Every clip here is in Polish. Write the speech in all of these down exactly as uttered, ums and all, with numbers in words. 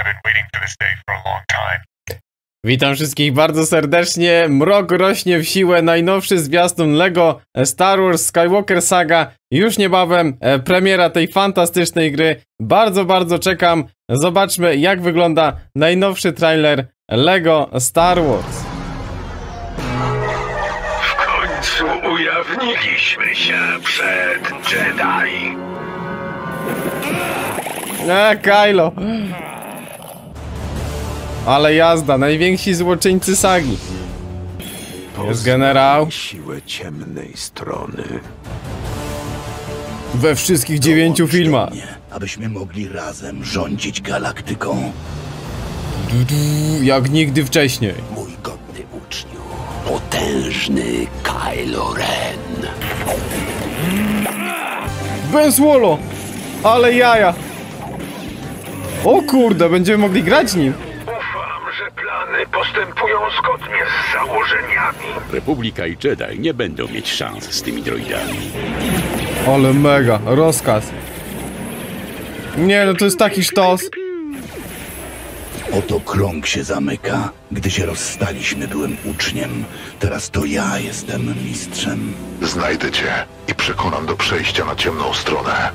Witam wszystkich bardzo serdecznie. Mrok rośnie w siłę. Najnowszy zwiastun Lego Star Wars Skywalker Saga. Już niebawem e, premiera tej fantastycznej gry. Bardzo, bardzo czekam. Zobaczmy, jak wygląda najnowszy trailer Lego Star Wars. W końcu ujawniliśmy się przed Jedi. E, Kylo. Ale jazda, najwięksi złoczyńcy sagi. Jest generał. Siłę ciemnej strony. We wszystkich dziewięciu filmach. Mnie, abyśmy mogli razem rządzić galaktyką. Du, du, jak nigdy wcześniej. Mój godny uczniu, potężny Kylo Ren. Ben Solo! Ale jaja! O kurde, będziemy mogli grać nim. Ufam, że plany postępują zgodnie z założeniami. Republika i Jedi nie będą mieć szans z tymi droidami. Ale mega, rozkaz. Nie no, to jest taki sztos. Oto krąg się zamyka. Gdy się rozstaliśmy, byłem uczniem. Teraz to ja jestem mistrzem. Znajdę cię i przekonam do przejścia na ciemną stronę.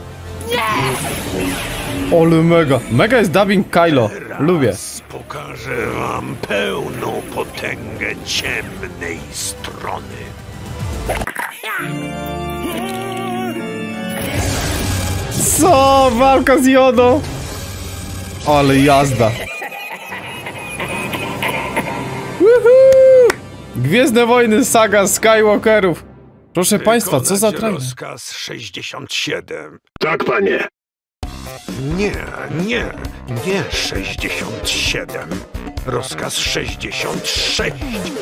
Ale mega. Mega jest dubbing Kylo. Lubię. Pokażę wam pełną potęgę ciemnej strony. Co? Walka z Jodą? Ale jazda. Woohoo! Gwiezdne Wojny Saga Skywalkerów. Proszę państwa, co za Wykonać trailer? rozkaz sześćdziesiąt siedem. Tak, panie. Nie, nie, nie sześćdziesiąt siedem. Rozkaz sześćdziesiąt sześć.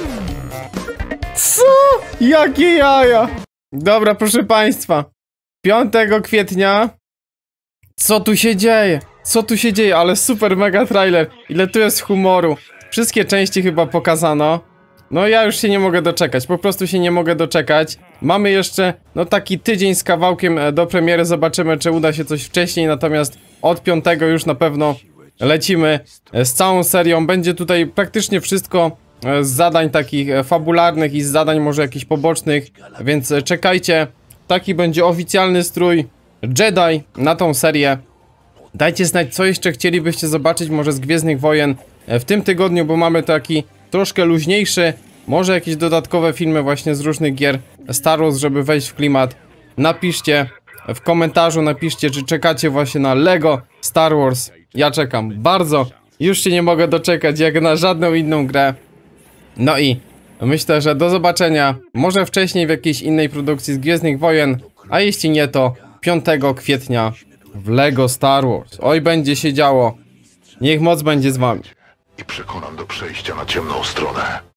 Co? Jakie jaja? Dobra, proszę państwa. piątego kwietnia. Co tu się dzieje? Co tu się dzieje? Ale super mega trailer. Ile tu jest humoru. Wszystkie części chyba pokazano. No ja już się nie mogę doczekać. Po prostu się nie mogę doczekać. Mamy jeszcze no taki tydzień z kawałkiem do premiery. Zobaczymy, czy uda się coś wcześniej. Natomiast od piątego już na pewno lecimy z całą serią. Będzie tutaj praktycznie wszystko z zadań takich fabularnych i z zadań może jakichś pobocznych. Więc czekajcie. Taki będzie oficjalny strój Jedi na tą serię. Dajcie znać, co jeszcze chcielibyście zobaczyć może z Gwiezdnych Wojen w tym tygodniu, bo mamy taki troszkę luźniejszy. Może jakieś dodatkowe filmy właśnie z różnych gier Star Wars, żeby wejść w klimat. Napiszcie w komentarzu, napiszcie, czy czekacie właśnie na Lego Star Wars. Ja czekam bardzo. Już się nie mogę doczekać jak na żadną inną grę. No i myślę, że do zobaczenia. Może wcześniej w jakiejś innej produkcji z Gwiezdnych Wojen. A jeśli nie, to piątego kwietnia w Lego Star Wars. Oj, będzie się działo. Niech moc będzie z wami. I przekonam do przejścia na ciemną stronę.